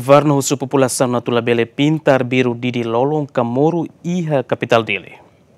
Varna husu população natula bele pintar biru didi lolong Kamoru iha capital dele.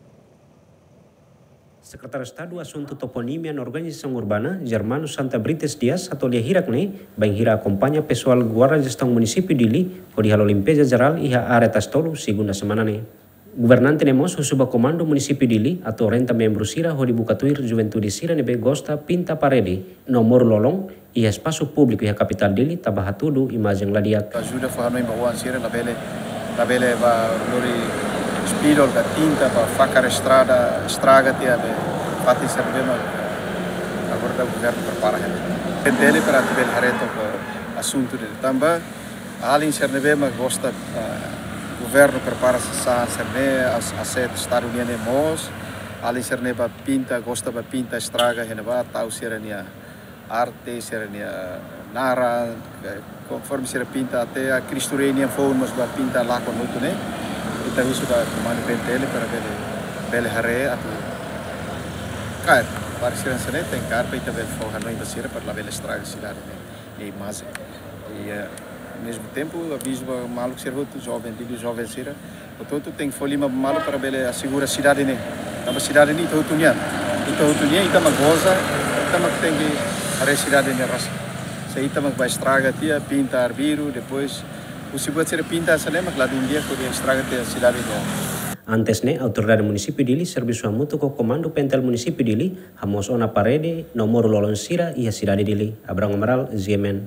Sekretaris Estado Assunto Toponimia na Organização Urbana, Germano Santa Brites Dias, atau dia hirakne, bem hira acompanha pessoal guarda gestão município dili, kodi halo limpeza geral iha are tastolu segunda semana ne. Governante nemos husuba komando município dili, atau renta membro sira hodi bukatuir juventude sira nebe gosta pinta parede, nomor lolong, iha espaço público iha capital dili, tabah tudo imagem ladiak. Ajuda fornoi bawaan sira la bele va lori spidol da tinta para facar estraga tia be pati serve ma agora da governo prepara dele para tiver hareto assunto dele também além serve ma gosta governo prepara sa serve asset Estado União mos além serve ba pinta gosta ba pinta estraga heneba tau serenia arte serenia nara conforme serve pinta até a cristurenia phone mas ba pinta lá com muito né. Kita sudah kemana pentele para bele hare atau kar parisiran sene tengkar para kita bele focar no investir para la bele estraga cidade e mais e ao mesmo tempo aviso maluco ser outro jovem sira o todo tem folha maluco para bele assegura cidade né também cidade ni todo tunia ita magoza ita mag tem hare cidade né ras se ita mag vai estraga tia pintar biru depois se buat ser pinta sana mak lado India ko dia estraga te cidade no. Antes ne autoridade município dili serviço mutu ko comando pentel município dili hamos ona parede nomor lolong sira ia cidade dili Abraham Amaral GMN.